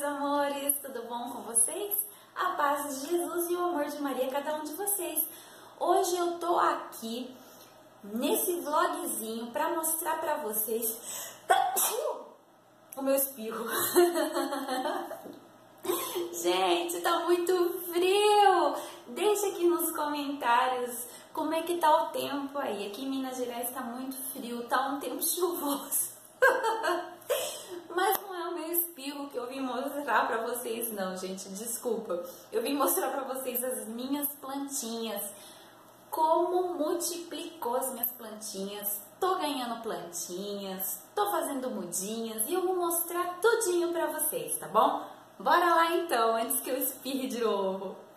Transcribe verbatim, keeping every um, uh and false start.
meus amores, tudo bom com vocês? A paz de Jesus e o amor de Maria, cada um de vocês. Hoje eu tô aqui nesse vlogzinho para mostrar para vocês o meu espirro. Gente, tá muito frio! Deixa aqui nos comentários como é que tá o tempo aí. Aqui em Minas Gerais tá muito frio, tá um tempo chuvoso. Mas não é o meu espirro que eu vim mostrar pra vocês não, gente, desculpa. Eu vim mostrar pra vocês as minhas plantinhas, como multiplicou as minhas plantinhas. Tô ganhando plantinhas, tô fazendo mudinhas e eu vou mostrar tudinho pra vocês, tá bom? Bora lá então, antes que eu espirre de novo.